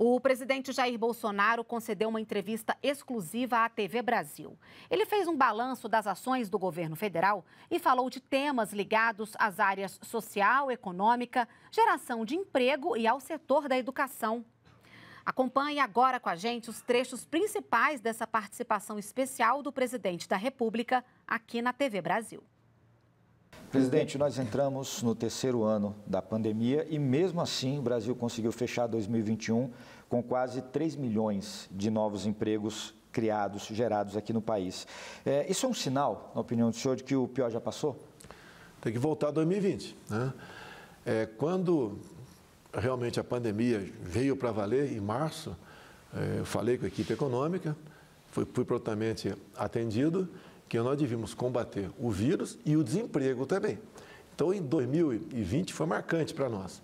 O presidente Jair Bolsonaro concedeu uma entrevista exclusiva à TV Brasil. Ele fez um balanço das ações do governo federal e falou de temas ligados às áreas social, econômica, geração de emprego e ao setor da educação. Acompanhe agora com a gente os trechos principais dessa participação especial do presidente da República aqui na TV Brasil. Presidente, nós entramos no terceiro ano da pandemia e, mesmo assim, o Brasil conseguiu fechar 2021 com quase 3 milhões de novos empregos criados, gerados aqui no país. Isso é um sinal, na opinião do senhor, de que o pior já passou? Tem que voltar a 2020, né? Quando realmente a pandemia veio para valer, em março, eu falei com a equipe econômica, fui prontamente atendido, que nós devíamos combater o vírus e o desemprego também. Então, em 2020 foi marcante para nós.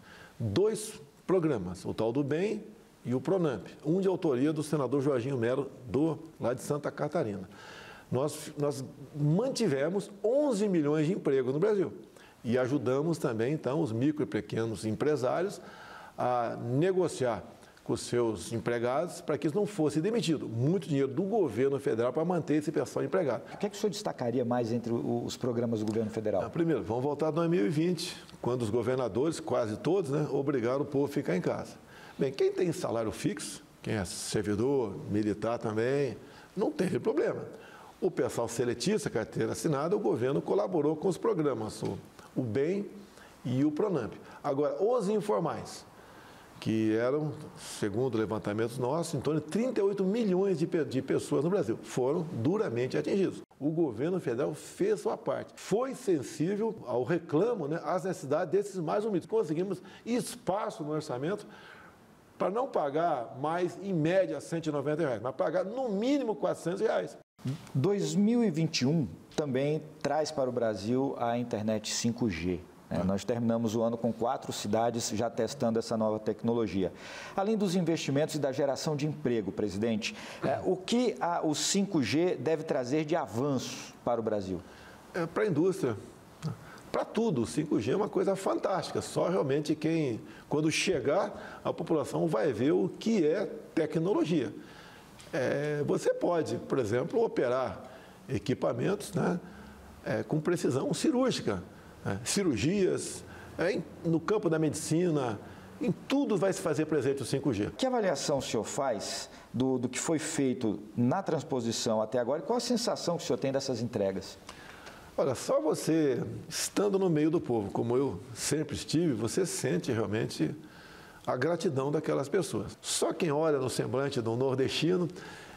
2 programas, o tal do BEM e o PRONAMP, um de autoria do senador Jorginho Melo, lá de Santa Catarina. Nós mantivemos 11 milhões de empregos no Brasil e ajudamos também, então, os micro e pequenos empresários a negociar com os seus empregados para que eles não fossem demitidos. Muito dinheiro do governo federal para manter esse pessoal empregado. O que é que o senhor destacaria mais entre os programas do governo federal? Primeiro, vamos voltar a 2020, quando os governadores, quase todos, obrigaram o povo a ficar em casa. Bem, quem tem salário fixo, quem é servidor, militar também, não teve problema. O pessoal seletista, carteira assinada, o governo colaborou com os programas, o BEM e o PRONAMP. Agora, os informais, que eram, segundo levantamentos nossos, em torno de 38 milhões de pessoas no Brasil, foram duramente atingidos. O governo federal fez sua parte, foi sensível ao reclamo, às necessidades desses mais humildes. Conseguimos espaço no orçamento para não pagar mais, em média, R$190, mas pagar no mínimo R$400. 2021 também traz para o Brasil a internet 5G. Nós terminamos o ano com 4 cidades já testando essa nova tecnologia. Além dos investimentos e da geração de emprego, presidente, o que o 5G deve trazer de avanço para o Brasil? Para a indústria, para tudo. O 5G é uma coisa fantástica. Só realmente quando chegar, a população vai ver o que é tecnologia. Você pode, por exemplo, operar equipamentos com precisão cirúrgica. Cirurgias, no campo da medicina, em tudo vai se fazer presente o 5G. Que avaliação o senhor faz do que foi feito na transposição até agora e qual a sensação que o senhor tem dessas entregas? Olha, só você estando no meio do povo, como eu sempre estive, você sente realmente a gratidão daquelas pessoas. Só quem olha no semblante do nordestino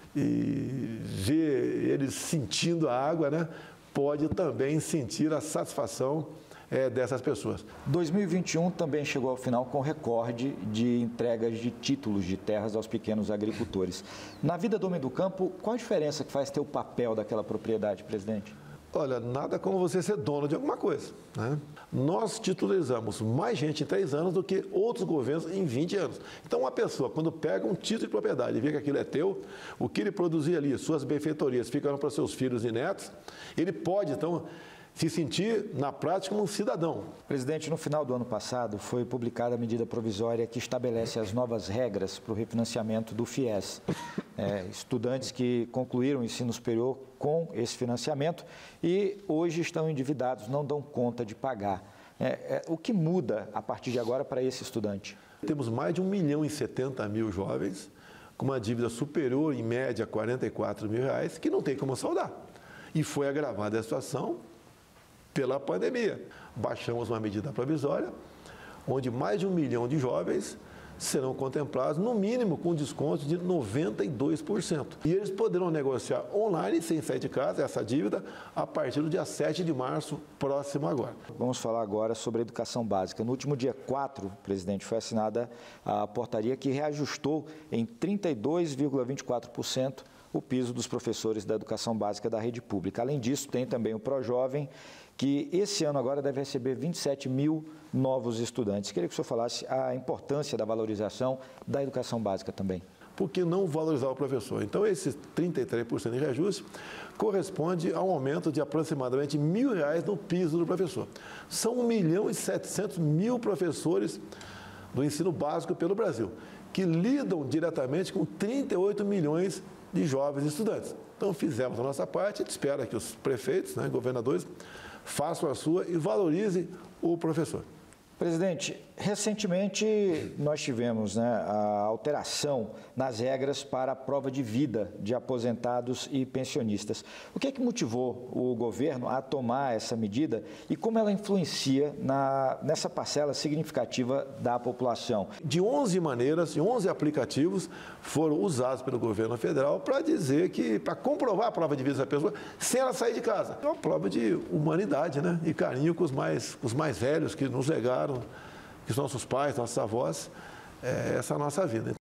e vê eles sentindo a água, pode também sentir a satisfação dessas pessoas. 2021 também chegou ao final com recorde de entregas de títulos de terras aos pequenos agricultores. Na vida do homem do campo, qual a diferença que faz ter o papel daquela propriedade, presidente? Olha, nada como você ser dono de alguma coisa. Nós titularizamos mais gente em 3 anos do que outros governos em 20 anos. Então, uma pessoa, quando pega um título de propriedade e vê que aquilo é teu, o que ele produzir ali, suas benfeitorias ficaram para seus filhos e netos, ele pode, então, se sentir, na prática, como um cidadão. Presidente, no final do ano passado foi publicada a medida provisória que estabelece as novas regras para o refinanciamento do FIES. Estudantes que concluíram o ensino superior com esse financiamento e hoje estão endividados, não dão conta de pagar. O que muda a partir de agora para esse estudante? Temos mais de 1.070.000 jovens com uma dívida superior, em média, a R$44 mil, que não tem como saldar. E foi agravada a situação pela pandemia. Baixamos uma medida provisória, onde mais de 1 milhão de jovens serão contemplados, no mínimo, com desconto de 92%. E eles poderão negociar online, sem sair de casa, essa dívida, a partir do dia 7 de março, próximo agora. Vamos falar agora sobre a educação básica. No último dia 4, presidente, foi assinada a portaria que reajustou em 32,24% o piso dos professores da educação básica da rede pública. Além disso, tem também o ProJovem, que esse ano agora deve receber 27 mil novos estudantes. Queria que o senhor falasse a importância da valorização da educação básica também. Por que não valorizar o professor? Então, esse 33% de reajuste corresponde a um aumento de aproximadamente R$1.000 no piso do professor. São 1.700.000 professores do ensino básico pelo Brasil. que lidam diretamente com 38 milhões de jovens estudantes. Então, fizemos a nossa parte, a gente espera que os prefeitos, né, governadores, façam a sua e valorizem o professor. Presidente, recentemente nós tivemos, né, a alteração nas regras para a prova de vida de aposentados e pensionistas. O que é que motivou o governo a tomar essa medida e como ela influencia nessa parcela significativa da população? De 11 maneiras, de 11 aplicativos foram usados pelo governo federal para dizer que, para comprovar a prova de vida da pessoa sem ela sair de casa. É uma prova de humanidade, né, e carinho com os mais velhos que nos legaram, que são nossos pais, nossos avós, essa é a nossa vida.